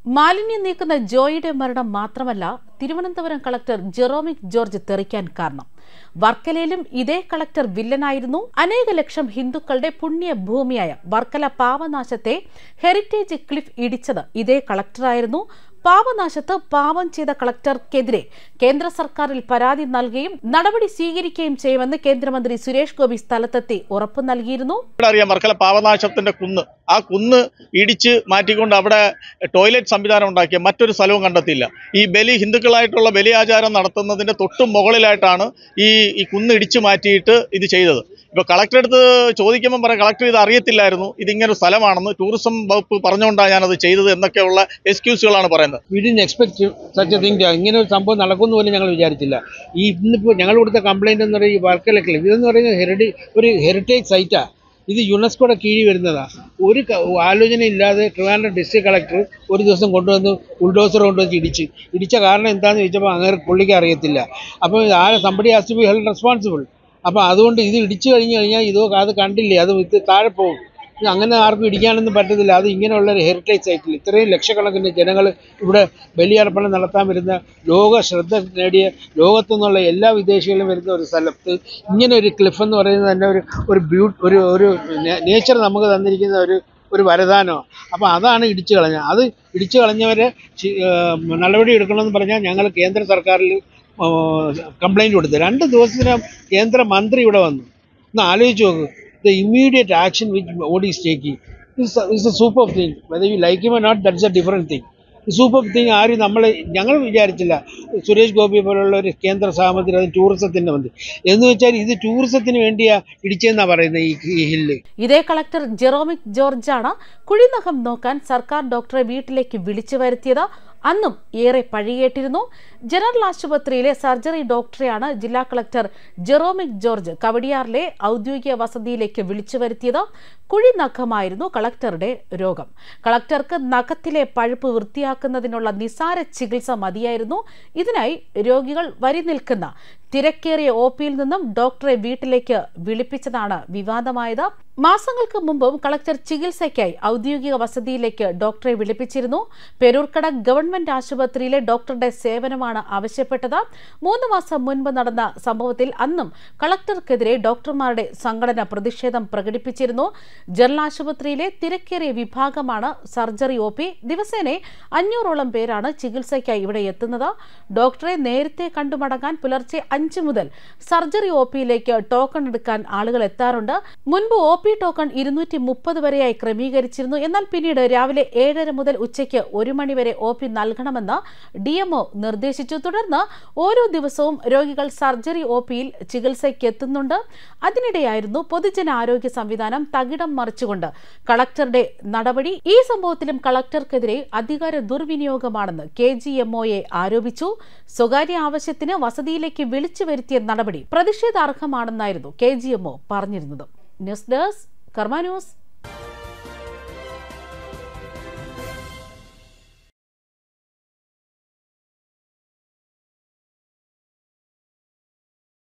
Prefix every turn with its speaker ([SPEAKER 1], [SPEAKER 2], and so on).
[SPEAKER 1] മാലിന്യം നീക്കുന്ന ജോയിയുടെ മരണം മാത്രമല്ല തിരുവനന്തപുരം കളക്ടർ ജെറോമിക് ജോർജ് തെറിക്കാൻ കാരണം. വർക്കലയിലും ഇതേ കളക്ടർ വില്ലനായിരുന്നു. അനേക ലക്ഷം ഹിന്ദുക്കളുടെ പുണ്യഭൂമിയായ വർക്കല പാവനാശത്തെ ഹെറിറ്റേജ് ക്ലിഫ് ഇടിച്ചത് ഇതേ കളക്ടറായിരുന്നു. പാവനാശത്ത് പാവം ചെയ്ത കളക്ടർക്കെതിരെ കേന്ദ്ര സർക്കാരിൽ പരാതി നൽകുകയും നടപടി സ്വീകരിക്കുകയും ചെയ്യുമെന്ന് കേന്ദ്രമന്ത്രി സുരേഷ് ഗോപി സ്ഥലത്തെത്തി ഉറപ്പു നൽകിയിരുന്നു.
[SPEAKER 2] അറിയാം, വർക്കല പാവനാശത്തിന്റെ കുന്ന്, ആ കുന്ന് ഇടിച്ച് മാറ്റിക്കൊണ്ട് അവിടെ ടോയ്ലറ്റ് സംവിധാനം ഉണ്ടാക്കിയ മറ്റൊരു സ്ഥലവും കണ്ടെത്തിയില്ല. ഈ ഹിന്ദുക്കളായിട്ടുള്ള ബലിയാചാരം നടത്തുന്നതിന്റെ തൊട്ടു മുകളിലായിട്ടാണ് ഈ കുന്ന് ഇടിച്ചു മാറ്റിയിട്ട് ഇത് ചെയ്തത്. ഇപ്പോൾ കളക്ടറെ അടുത്ത് ചോദിക്കുമ്പോൾ പറയാം, കളക്ടർ ഇത് അറിയത്തില്ലായിരുന്നു, ഇതിങ്ങനെ സ്ഥലമാണെന്ന് ടൂറിസം വകുപ്പ് പറഞ്ഞുകൊണ്ടാണ് ഞാനത് ചെയ്തത് എന്നൊക്കെയുള്ള എക്സ്ക്യൂസുകളാണ് പറയുന്നത്.
[SPEAKER 3] We didn't expect such a thing. ഇങ്ങനെ ഒരു സംഭവം നടക്കുമെന്ന് പോലും ഞങ്ങൾ വിചാരിച്ചില്ല. ഇന്നിപ്പോൾ ഞങ്ങൾ കൊടുത്ത കംപ്ലൈന്റ് എന്ന് പറയുന്നത് ഈ വർക്കല ക്ലിഫ് ഇതെന്ന് പറയുന്നത് ഒരു ഹെറിറ്റേജ് സൈറ്റാണ്. ഇത് യുനെസ്കോയുടെ കീഴിൽ വരുന്നതാണ്. ഒരു ആലോചന ഇല്ലാതെ ട്രിവാൻഡ്രം ഡിസ്ട്രിക്ട് കളക്ടർ ഒരു ദിവസം കൊണ്ടുവന്ന് ബുൾഡോസർ കൊണ്ടുവന്ന് ഇടിച്ച കാരണം എന്താണെന്ന് ചോദിച്ചപ്പോൾ അങ്ങനെ പുള്ളിക്ക് അറിയത്തില്ല. അപ്പോൾ somebody has to be held responsible. അപ്പോൾ അതുകൊണ്ട് ഇത് ഇടിച്ചു കഴിഞ്ഞാൽ അത് കണ്ടില്ലേ, അത് താഴെ പോകും. അങ്ങനെ ആർക്കും ഇടിക്കാനൊന്നും പറ്റത്തില്ല. അത് ഇങ്ങനെയുള്ള ഒരു ഹെറിറ്റേജ് സൈറ്റിൽ ഇത്രയും ലക്ഷക്കണക്കിന് ജനങ്ങൾ ഇവിടെ ബലിയർപ്പണം നടത്താൻ വരുന്ന, ലോക ശ്രദ്ധ നേടിയ, ലോകത്തു നിന്നുള്ള എല്ലാ വിദേശികളും വരുന്ന ഒരു സ്ഥലത്ത് ഇങ്ങനെ ഒരു ക്ലിഫ് എന്ന് പറയുന്നത് തന്നെ ഒരു നേച്ചർ നമുക്ക് തന്നിരിക്കുന്ന ഒരു വരദാനമാണ്. അപ്പോൾ അതാണ് ഇടിച്ചു കളഞ്ഞത്. അത് ഇടിച്ചു കളഞ്ഞവരെ നടപടി എടുക്കണമെന്ന് പറഞ്ഞാൽ ഞങ്ങൾ കേന്ദ്ര സർക്കാരിൽ കംപ്ലൈൻറ്റ് കൊടുത്തു. 2 ദിവസത്തിനകം കേന്ദ്രമന്ത്രി ഇവിടെ വന്നു. ഒന്ന് ആലോചിച്ച് നോക്ക്. The immediate action which Modi is taking is a superb thing. Whether you like him or not, that's a different thing. The superb thing ഞങ്ങൾ വിചാരിച്ചില്ല സുരേഷ് ഗോപി പോലുള്ള ഒരു കേന്ദ്ര സഹമന്ത്രി അത് ടൂറിസത്തിന്റെ മന്ത്രി എന്ന് വെച്ചാൽ ഇത് ടൂറിസത്തിന് വേണ്ടിയാ ഇടിച്ചെന്നാ പറയുന്നത് ഈ ഹില്ല്.
[SPEAKER 1] ഇതേ കളക്ടർ ജെറോമിക് ജോർജാണ് കുഴിനഖം നോക്കാൻ സർക്കാർ ഡോക്ടറെ വീട്ടിലേക്ക് വിളിച്ചു വരുത്തിയത്. അന്നും ഏറെ പഴികേട്ടിരുന്നു. ജനറൽ ആശുപത്രിയിലെ സർജറി ഡോക്ടറെയാണ് ജില്ലാ കളക്ടർ ജെറോമിക് ജോർജ് കവടിയാറിലെ ഔദ്യോഗിക വസതിയിലേക്ക് വിളിച്ചു വരുത്തിയത്. കുഴിനഖമായിരുന്നു കളക്ടറുടെ രോഗം. കളക്ടർക്ക് നഖത്തിലെ പഴുപ്പ് വൃത്തിയാക്കുന്നതിനുള്ള നിസാര ചികിത്സ മതിയായിരുന്നു. ഇതിനായി രോഗികൾ വരി നിൽക്കുന്ന തിരക്കേറിയ ഒപിയിൽ നിന്നും ഡോക്ടറെ വീട്ടിലേക്ക് വിളിപ്പിച്ചതാണ് വിവാദമായത്. മാസങ്ങൾക്ക് മുമ്പും കളക്ടർ ചികിത്സയ്ക്കായി ഔദ്യോഗിക വസതിയിലേക്ക് ഡോക്ടറെ വിളിപ്പിച്ചിരുന്നു. പേരൂർക്കട ഗവൺമെന്റ് ആശുപത്രിയിലെ ഡോക്ടറുടെ സേവനമാണ് ആവശ്യപ്പെട്ടത്. 3 മാസം മുൻപ് നടന്ന സംഭവത്തിൽ അന്നും കളക്ടർക്കെതിരെ ഡോക്ടർമാരുടെ സംഘടന പ്രതിഷേധം പ്രകടിപ്പിച്ചിരുന്നു. ജനറൽ ആശുപത്രിയിലെ തിരക്കേറിയ വിഭാഗമാണ് സർജറി ഒപി. ദിവസേന 500ഓളം പേരാണ് ചികിത്സയ്ക്കായി ഇവിടെ എത്തുന്നത്. ഡോക്ടറെ നേരത്തെ കണ്ടുമടങ്ങാൻ പുലർച്ചെ 5 മുതൽ സർജറി ഒപിയിലേക്ക് ടോക്കൺ എടുക്കാൻ ആളുകൾ എത്താറുണ്ട്. മുൻപ് ഒപി ടോക്കൺ 230 വരെയായി ക്രമീകരിച്ചിരുന്നു. എന്നാൽ പിന്നീട് രാവിലെ 7:30 മുതൽ ഉച്ചയ്ക്ക് 1 മണി വരെ ഒപി നൽകണമെന്ന് DMO നിർദ്ദേശിച്ചു. തുടർന്ന് ഓരോ ദിവസവും രോഗികൾ സർജറി ഒപിയിൽ ചികിത്സയ്ക്ക് എത്തുന്നുണ്ട്. അതിനിടെയായിരുന്നു പൊതുജനാരോഗ്യ സംവിധാനം തകിടം മറിച്ചുകൊണ്ട് കളക്ടറുടെ നടപടി. ഈ സംഭവത്തിലും കളക്ടർക്കെതിരെ അധികാര ദുർവിനിയോഗമാണെന്ന് KGMOയെ ആരോപിച്ചു. സ്വകാര്യ ആവശ്യത്തിന് വസതിയിലേക്ക് വിളിച്ചു വരുത്തിയ നടപടി പ്രതിഷേധാർഹമാണെന്നായിരുന്നു KGMO പറഞ്ഞിരുന്നത്. News desk Karma news.